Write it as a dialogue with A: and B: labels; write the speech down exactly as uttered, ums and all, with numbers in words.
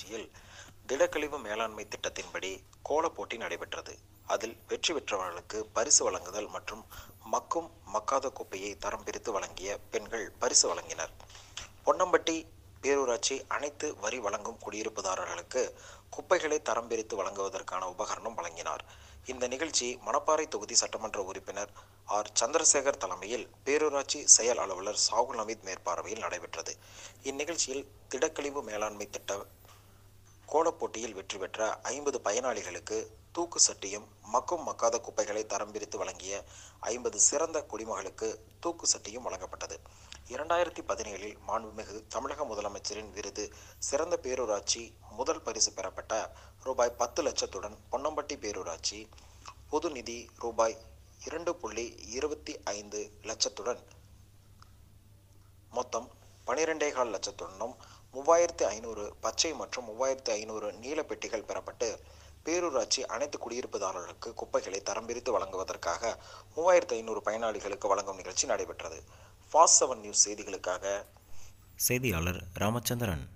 A: நிகழ்ச்சியில் திடக்கழிவு மேலாண்மை திட்டத்தின்படி கோலப் போட்டி நடைபெற்றது. அதில் வெற்றி பெற்றவர்களுக்கு பரிசு வழங்குதல் மற்றும் மக்கும் மக்காத குப்பையை தரம் பிரித்து வழங்கிய பெண்கள் பரிசு வழங்கினர். பொன்னம்பட்டி பேரூராட்சி அனைத்து வரி வழங்கும் குடியிருப்புதாரர்களுக்கு குப்பைகளை தரம் பிரித்து வழங்குவதற்கான உபகரணம் வழங்கினார். இந்த நிகழ்ச்சி மணப்பாறை தொகுதி சட்டமன்ற உறுப்பினர் ஆர் சந்திரசேகர் தலைமையில் பேரூராட்சி செயல் அலுவலர் சாகுல் ஹமீத் மேற்பார்வையில் நடைபெற்றது. இந்நிகழ்ச்சியில் திடக்கழிவு மேலாண்மை திட்ட கோலப் போட்டியில் வெற்றி பெற்ற ஐம்பது பயனாளிகளுக்கு தூக்கு சட்டியும், மக்கும் மக்காத குப்பைகளை தரம் பிரித்து வழங்கிய ஐம்பது சிறந்த குடிமகளுக்கு தூக்கு சட்டியும் வழங்கப்பட்டது. இரண்டாயிரத்தி பதினேழில் மாண்புமிகு தமிழக முதலமைச்சரின் விருது சிறந்த பேரூராட்சி முதல் பரிசு பெறப்பட்ட ரூபாய் பத்து லட்சத்துடன் பொன்னம்பட்டி பேரூராட்சி பொது நிதி ரூபாய் இரண்டு புள்ளி இருபத்தி ஐந்து லட்சத்துடன் மொத்தம் பனிரெண்டே கால் லட்சத்துடனும் மூவாயிரத்தி ஐநூறு பச்சை மற்றும் மூவாயிரத்தி ஐநூறு நீல பெட்டிகள் பெறப்பட்டு பேரூராட்சி அனைத்து குடியிருப்புதாரர்களுக்கு குப்பைகளை தரம் பிரித்து வழங்குவதற்காக மூவாயிரத்தி ஐநூறு பயனாளிகளுக்கு வழங்கும் நிகழ்ச்சி நடைபெற்றது. ஃபாஸ்ட் செவன் நியூஸ் செய்திகளுக்காக
B: செய்தியாளர் ராமச்சந்திரன்.